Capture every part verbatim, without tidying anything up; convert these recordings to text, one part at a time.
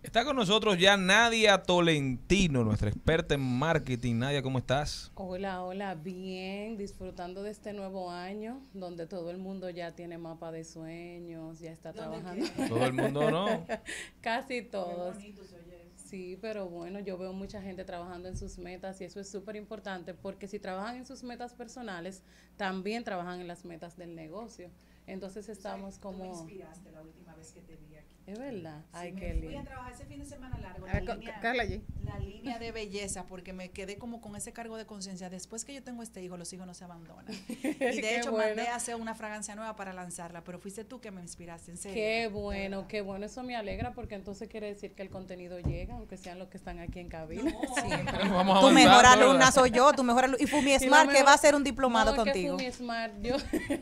Está con nosotros ya Nadia Tolentino, nuestra experta en marketing. Nadia, ¿cómo estás? Hola, hola, bien, disfrutando de este nuevo año, donde todo el mundo ya tiene mapa de sueños, ya está trabajando. Todo el mundo, ¿no? Casi todos. Sí, pero bueno, yo veo mucha gente trabajando en sus metas y eso es súper importante porque si trabajan en sus metas personales, también trabajan en las metas del negocio. Entonces estamos como... Tú me inspiraste la última vez que te vi aquí. ¿Es verdad? Sí, Ay, me qué fui lindo. a trabajar ese fin de semana largo, A la, ver, línea, Carla allí. la línea de belleza, porque me quedé como con ese cargo de conciencia. Después que yo tengo este hijo, los hijos no se abandonan. Y de hecho bueno. mandé a hacer una fragancia nueva para lanzarla, pero fuiste tú que me inspiraste, en serio. Qué bueno, qué bueno, eso me alegra porque entonces quiere decir que el contenido llega, aunque sean los que están aquí en cabina. No, siempre. Vamos Tu mejor avanzando, alumna ¿verdad? soy yo, tu mejor alumna. Y Fumi Y la Smart, que mejor- va a hacer un diplomado no, contigo. Que Fumi Smart, yo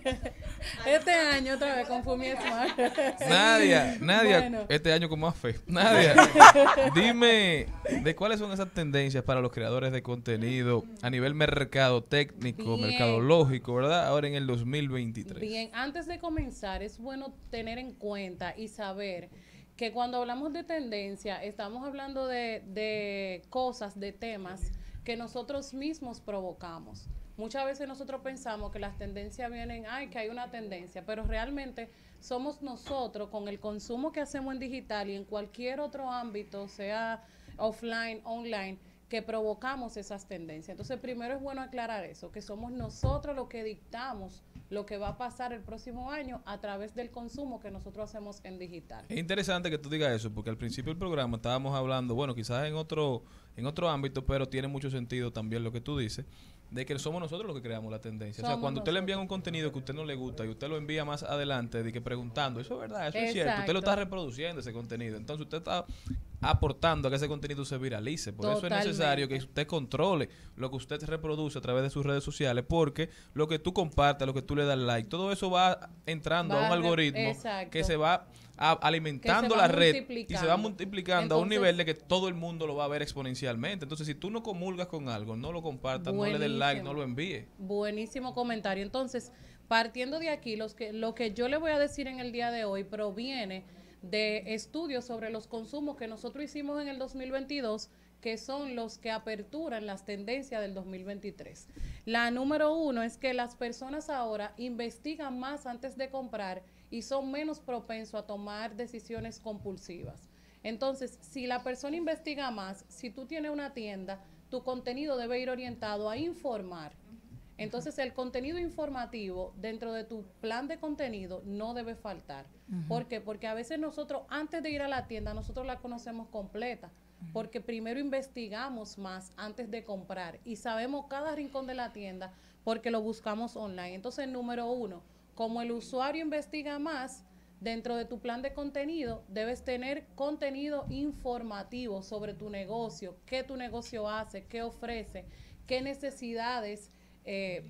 este año otra vez con Fumi Smart. Nadia, Nadia, Bueno. este año con más fe. Nadia, dime, ¿de cuáles son esas tendencias para los creadores de contenido a nivel mercado técnico, Bien. mercadológico, ¿verdad? Ahora en el dos mil veintitrés. Bien, antes de comenzar es bueno tener en cuenta y saber que cuando hablamos de tendencia estamos hablando de, de cosas, de temas que nosotros mismos provocamos. Muchas veces nosotros pensamos que las tendencias vienen, ay, que hay una tendencia, pero realmente somos nosotros con el consumo que hacemos en digital y en cualquier otro ámbito, sea offline, online, que provocamos esas tendencias. Entonces, primero es bueno aclarar eso, que somos nosotros los que dictamos lo que va a pasar el próximo año a través del consumo que nosotros hacemos en digital. Es interesante que tú digas eso, porque al principio del programa estábamos hablando, bueno, quizás en otro, en otro ámbito, pero tiene mucho sentido también lo que tú dices, de que somos nosotros los que creamos la tendencia. O sea, Somos cuando usted le envían un nosotros. contenido que a usted no le gusta y usted lo envía más adelante, de que preguntando, eso es verdad, eso es cierto, usted lo Exacto. está reproduciendo ese contenido. Entonces usted está aportando a que ese contenido se viralice. Por eso es Totalmente. necesario que usted controle lo que usted reproduce a través de sus redes sociales, porque lo que tú compartes, lo que tú le das like, todo eso va entrando Va a un a re- algoritmo exacto. que se va a- alimentando va la red y se va multiplicando. multiplicando a un Entonces- nivel de que todo el mundo lo va a ver exponencialmente. Entonces, si tú no comulgas con algo, no lo compartas, no le des like, Buenísimo. no lo envíes. Buenísimo comentario. Entonces, partiendo de aquí, los que, lo que yo le voy a decir en el día de hoy proviene de estudios sobre los consumos que nosotros hicimos en el dos mil veintidós, que son los que aperturan las tendencias del dos mil veintitrés. La número uno es que las personas ahora investigan más antes de comprar y son menos propensos a tomar decisiones compulsivas. Entonces, si la persona investiga más, si tú tienes una tienda, tu contenido debe ir orientado a informar. Entonces, el contenido informativo dentro de tu plan de contenido no debe faltar. Uh-huh. ¿Por qué? Porque a veces nosotros, antes de ir a la tienda, nosotros la conocemos completa. Uh-huh. Porque primero investigamos más antes de comprar y sabemos cada rincón de la tienda porque lo buscamos online. Entonces, número uno, como el usuario investiga más, dentro de tu plan de contenido debes tener contenido informativo sobre tu negocio, qué tu negocio hace, qué ofrece, qué necesidades eh,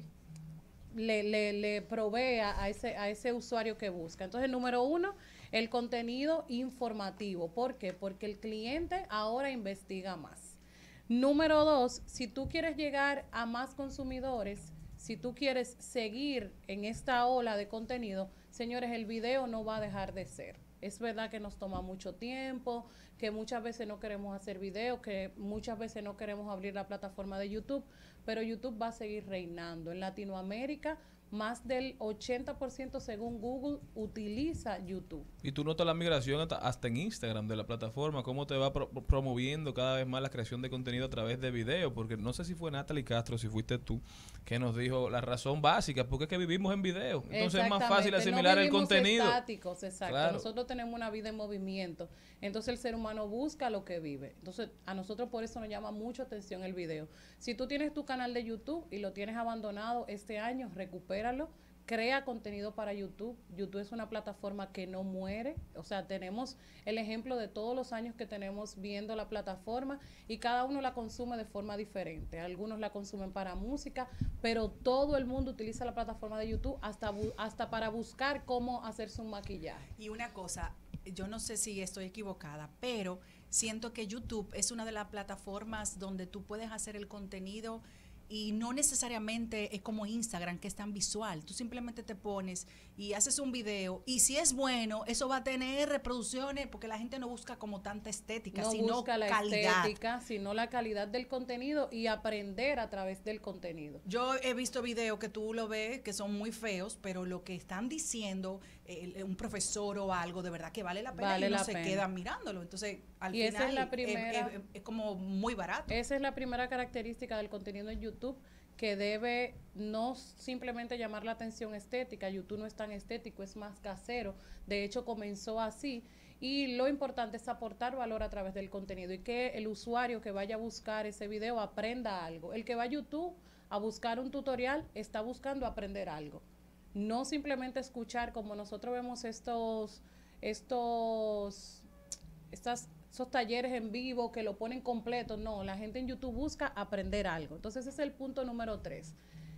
le, le, le provee a ese, a ese usuario que busca. Entonces, número uno, el contenido informativo. ¿Por qué? Porque el cliente ahora investiga más. Número dos, si tú quieres llegar a más consumidores, si tú quieres seguir en esta ola de contenido, señores, el video no va a dejar de ser. Es verdad que nos toma mucho tiempo, que muchas veces no queremos hacer videos, que muchas veces no queremos abrir la plataforma de YouTube, pero YouTube va a seguir reinando. En Latinoamérica, más del ochenta por ciento según Google utiliza YouTube. Y tú notas la migración hasta, hasta en Instagram de la plataforma, cómo te va pro promoviendo cada vez más la creación de contenido a través de video, porque no sé si fue Natalie Castro, si fuiste tú, que nos dijo la razón básica, porque es que vivimos en video. Entonces es más fácil asimilar no el contenido. Estáticos, exacto. Claro. Nosotros tenemos una vida en movimiento. Entonces el ser humano busca lo que vive. Entonces a nosotros por eso nos llama mucho atención el video. Si tú tienes tu canal de YouTube y lo tienes abandonado este año, recupéralo. Crea contenido para YouTube. YouTube es una plataforma que no muere. O sea, tenemos el ejemplo de todos los años que tenemos viendo la plataforma y cada uno la consume de forma diferente. Algunos la consumen para música, pero todo el mundo utiliza la plataforma de YouTube hasta, hasta para buscar cómo hacerse un maquillaje. Y una cosa, yo no sé si estoy equivocada, pero siento que YouTube es una de las plataformas donde tú puedes hacer el contenido y no necesariamente es como Instagram, que es tan visual. Tú simplemente te pones y haces un video, y si es bueno, eso va a tener reproducciones, porque la gente no busca como tanta estética, No sino busca la calidad. estética, sino la calidad del contenido y aprender a través del contenido. Yo he visto videos que tú lo ves que son muy feos, pero lo que están diciendo eh, un profesor o algo, de verdad que vale la pena, Vale y uno la se pena. queda mirándolo. Entonces, al Y esa final es la eh, primera- eh, eh, es como muy barato. Esa es la primera característica del contenido en YouTube, que debe no simplemente llamar la atención estética. YouTube no es tan estético, es más casero. De hecho, comenzó así. Y lo importante es aportar valor a través del contenido y que el usuario que vaya a buscar ese video aprenda algo. El que va a YouTube a buscar un tutorial está buscando aprender algo. No simplemente escuchar, como nosotros vemos estos, estos, estas esos talleres en vivo que lo ponen completo. No, la gente en YouTube busca aprender algo. Entonces ese es el punto número tres,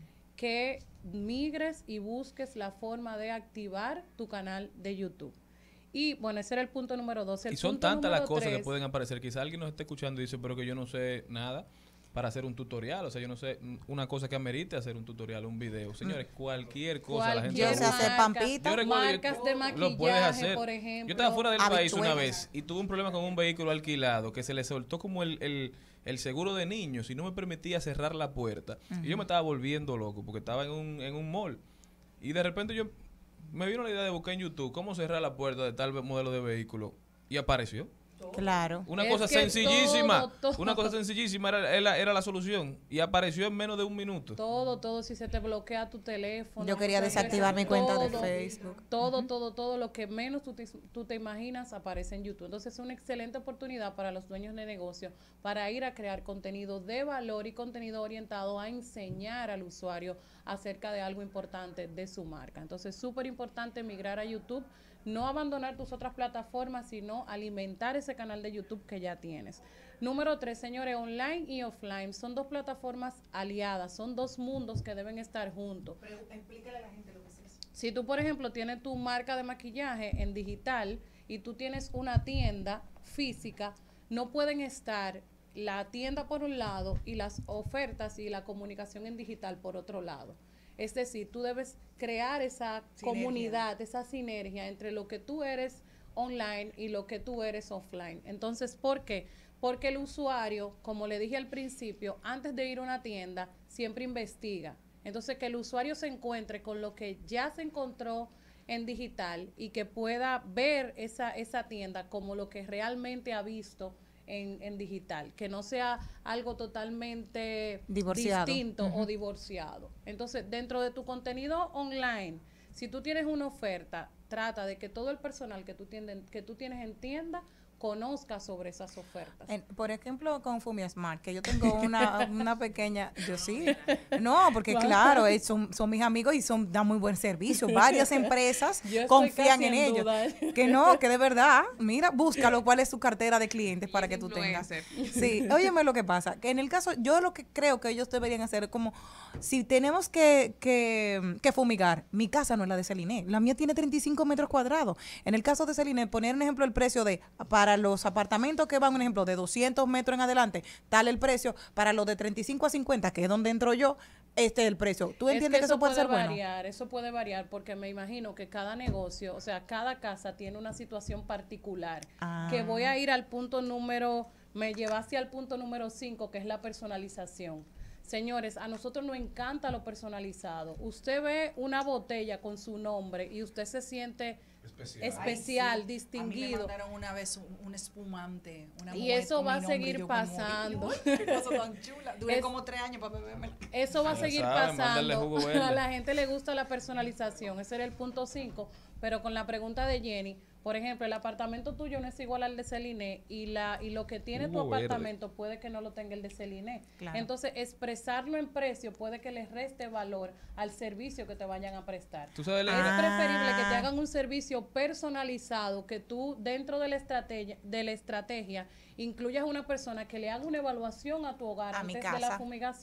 que migres y busques la forma de activar tu canal de YouTube. Y bueno, ese era el punto número dos. El Y son punto tantas las número cosas que tres, pueden aparecer. Quizá alguien nos esté escuchando y dice, pero que yo no sé nada para hacer un tutorial. O sea, yo no sé mm, una cosa que amerite hacer un tutorial, un video. Señores, cualquier cosa la gente cualquier lo Yo sé hacer marca, pampita. Yo recuerdo que marcas de lo puedes maquillaje, hacer. por ejemplo. Yo estaba fuera del país una Habichuelas. vez y tuve un problema con un vehículo alquilado que se le soltó como el, el, el seguro de niños y no me permitía cerrar la puerta. Y yo me estaba volviendo loco porque estaba en un, en un mall. Y de repente yo me vino la idea de buscar en YouTube cómo cerrar la puerta de tal modelo de vehículo y apareció. Claro. Una Es cosa que sencillísima, todo, todo. una cosa sencillísima era, era, era la solución y apareció en menos de un minuto. Todo, todo, si se te bloquea tu teléfono. Yo quería muchas desactivar veces mi cuenta de todo, Facebook. Todo, todo, todo lo que menos tú te, tú te imaginas aparece en YouTube. Entonces es una excelente oportunidad para los dueños de negocio para ir a crear contenido de valor y contenido orientado a enseñar al usuario acerca de algo importante de su marca. Entonces súper importante migrar a YouTube, no abandonar tus otras plataformas, sino alimentar ese canal de YouTube que ya tienes. Número tres, señores, online y offline son dos plataformas aliadas, son dos mundos que deben estar juntos. Pero explícale a la gente lo que es eso. Si tú, por ejemplo, tienes tu marca de maquillaje en digital y tú tienes una tienda física, no pueden estar la tienda por un lado y las ofertas y la comunicación en digital por otro lado. Es decir, tú debes crear esa Sinergia. comunidad, esa sinergia entre lo que tú eres online y lo que tú eres offline. Entonces, ¿por qué? Porque el usuario, como le dije al principio, antes de ir a una tienda, siempre investiga. Entonces, que el usuario se encuentre con lo que ya se encontró en digital y que pueda ver esa, esa tienda como lo que realmente ha visto en, en digital, que no sea algo totalmente Divorciado. distinto Ujú. o divorciado. Entonces, dentro de tu contenido online, si tú tienes una oferta, trata de que todo el personal que tú, tienden, que tú tienes en tienda conozca sobre esas ofertas. En- por ejemplo, con Fumia Smart, que yo tengo una, una pequeña, yo sí, no, porque claro, eh, son, son mis amigos y son dan muy buen servicio. Varias empresas Yo estoy confían casi en en ellos. duda. Que no, que de verdad, mira, búscalo cuál es su cartera de clientes para que tú tengas. Influencer. Sí, óyeme lo que pasa, que en el caso, yo lo que creo que ellos deberían hacer es como, si tenemos que, que, que fumigar, mi casa no es la de Celine, la mía tiene treinta y cinco metros cuadrados. En el caso de Celine, poner un ejemplo el precio de, para los apartamentos que van, un ejemplo, de doscientos metros en adelante, tal el precio, para los de treinta y cinco a cincuenta, que es donde entro yo, este es el precio. ¿Tú Es entiendes que, eso puede ser bueno? variar, eso puede variar, porque me imagino que cada negocio, o sea, cada casa tiene una situación particular. Ah. Que voy a ir al punto número, me llevaste al punto número cinco, que es la personalización. Señores, a nosotros nos encanta lo personalizado. Usted ve una botella con su nombre y usted se siente Especial. especial, Ay, sí. distinguido. A mí me mandaron una vez un, un espumante, una Y mujer eso con va mi a nombre, seguir y yo como, pasando. "Uy, qué cosa tan chula". Duré Es- como tres años para beberme. Eso va a Ya seguir saben, mándale pasando. jugo verde. A la gente le gusta la personalización. Ese era el punto cinco. Pero con la pregunta de Jenny, por ejemplo, el apartamento tuyo no es igual al de Celine y la y lo que tiene tu Jugo verde. apartamento puede que no lo tenga el de Celine. Claro. Entonces, expresarlo en precio puede que les reste valor al servicio que te vayan a prestar. Tú sabes, Es la- preferible que te Ah. hagan un servicio personalizado, que tú dentro de la estrategia, de la estrategia incluyas una persona que le haga una evaluación a tu hogar A mi antes de la casa. fumigación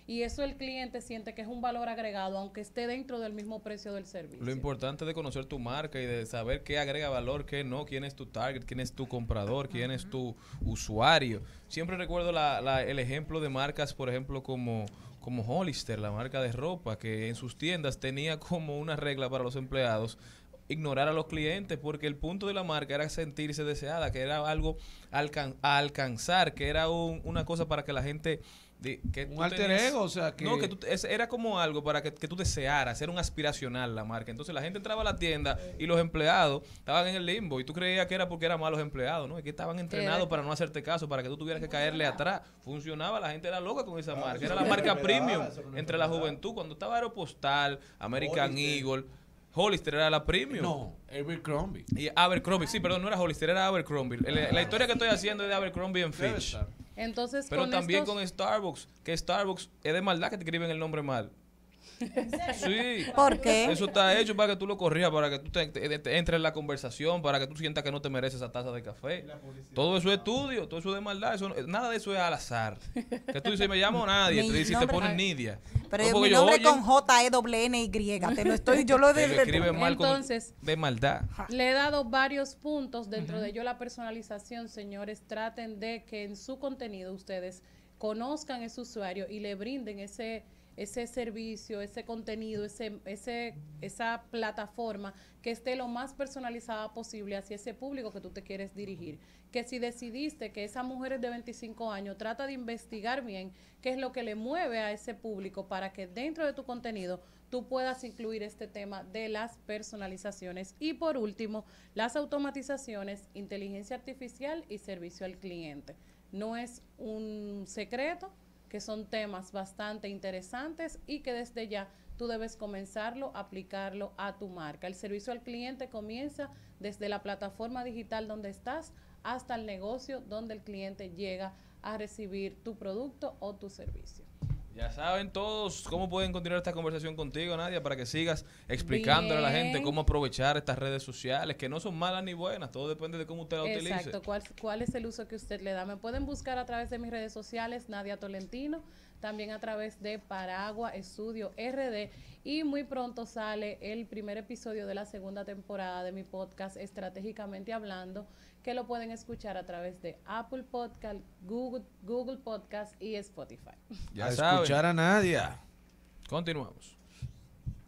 y eso el cliente siente que es un valor agregado, aunque esté dentro del mismo precio del servicio. Lo importante es de conocer tu marca y de saber qué agrega valor, qué no, quién es tu target, quién es tu comprador, quién uh-huh. es tu usuario. Siempre recuerdo la, la, el ejemplo de marcas, por ejemplo, como, como Hollister, la marca de ropa, que en sus tiendas tenía como una regla para los empleados ignorar a los clientes, porque el punto de la marca era sentirse deseada, que era algo alcan a alcanzar, que era un, una cosa para que la gente de, que un alter tenías, ego, o sea que no, que tú, es, era como algo para que, que tú desearas, era un aspiracional la marca. Entonces la gente entraba a la tienda y los empleados estaban en el limbo y tú creías que era porque eran malos empleados, ¿no? Es que estaban entrenados para no hacerte caso, para que tú tuvieras que caerle atrás. Funcionaba, la gente era loca con esa marca, era la marca premium entre la juventud. Cuando estaba Aeropostal, American Eagle, Hollister era la premium. No, Abercrombie. Y Abercrombie, sí, perdón, no era Hollister, era Abercrombie. La, la historia que estoy haciendo es de Abercrombie and Fitch. Entonces, pero con también estos... con Starbucks, que Starbucks es de maldad que te escriben el nombre mal. Sí. ¿Por qué? Eso está hecho para que tú lo corrijas, para que tú te, te, te entres en la conversación, para que tú sientas que no te mereces esa taza de café. Todo eso es estudio, todo eso es de maldad. Eso, nada de eso es al azar. Que tú dices, me llamo nadie, te dices, te pones Nidia. Pero no, mi yo, nombre oye, con J E N N Y. Te lo estoy, yo lo de, te lo escriben mal Entonces, con, de maldad. Le he dado varios puntos dentro uh-huh. de ello la personalización. Señores, traten de que en su contenido ustedes conozcan a ese usuario y le brinden ese ese servicio, ese contenido, ese, ese, esa plataforma que esté lo más personalizada posible hacia ese público que tú te quieres dirigir. Que si decidiste que esa mujer es de veinticinco años, trata de investigar bien qué es lo que le mueve a ese público para que dentro de tu contenido tú puedas incluir este tema de las personalizaciones. Y por último, las automatizaciones, inteligencia artificial y servicio al cliente. No es un secreto que son temas bastante interesantes y que desde ya tú debes comenzarlo, aplicarlo a tu marca. El servicio al cliente comienza desde la plataforma digital donde estás hasta el negocio donde el cliente llega a recibir tu producto o tu servicio. Ya saben todos cómo pueden continuar esta conversación contigo, Nadia, para que sigas explicándole Bien. a la gente cómo aprovechar estas redes sociales, que no son malas ni buenas, todo depende de cómo usted la utilice. Exacto, ¿cuál, cuál es el uso que usted le da? Me pueden buscar a través de mis redes sociales, Nadia Tolentino, también a través de Paragua Estudio R D, y muy pronto sale el primer episodio de la segunda temporada de mi podcast Estratégicamente Hablando, que lo pueden escuchar a través de Apple Podcast, Google, Google Podcast y Spotify. Ya a escuchar a Nadia. Continuamos.